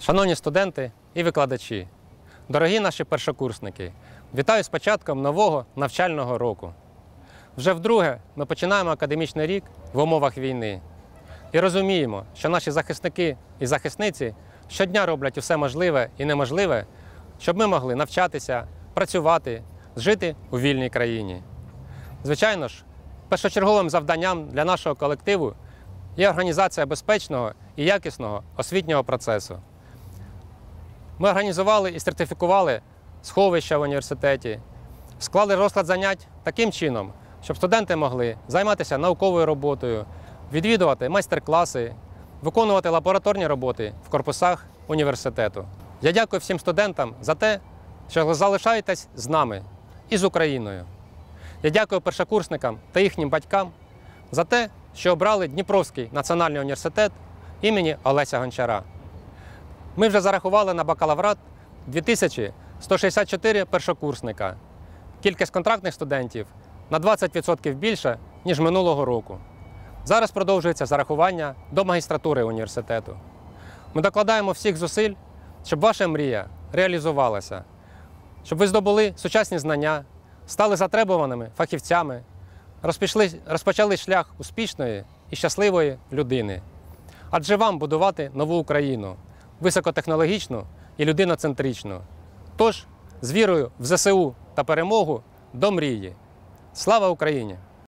Шановні студенти і викладачі, дорогі наші першокурсники, вітаю з початком нового навчального року. Вже вдруге ми починаємо академічний рік в умовах війни. І розуміємо, що наші захисники і захисниці щодня роблять усе можливе і неможливе, щоб ми могли навчатися, працювати, жити у вільній країні. Звичайно ж, першочерговим завданням для нашого колективу є організація безпечного і якісного освітнього процесу. Ми організували і сертифікували сховища в університеті, склали розклад занять таким чином, щоб студенти могли займатися науковою роботою, відвідувати майстер-класи, виконувати лабораторні роботи в корпусах університету. Я дякую всім студентам за те, що ви залишаєтесь з нами і з Україною. Я дякую першокурсникам та їхнім батькам за те, що обрали Дніпровський національний університет імені Олеся Гончара. Ми вже зарахували на бакалаврат 2164 першокурсника. Кількість контрактних студентів на 20% більше, ніж минулого року. Зараз продовжується зарахування до магістратури університету. Ми докладаємо всіх зусиль, щоб ваша мрія реалізувалася, щоб ви здобули сучасні знання, стали затребуваними фахівцями, розпочали шлях успішної і щасливої людини. Адже вам будувати нову Україну, високотехнологічну і людиноцентричну. Тож, з вірою в ЗСУ та перемогу до мрії. Слава Україні!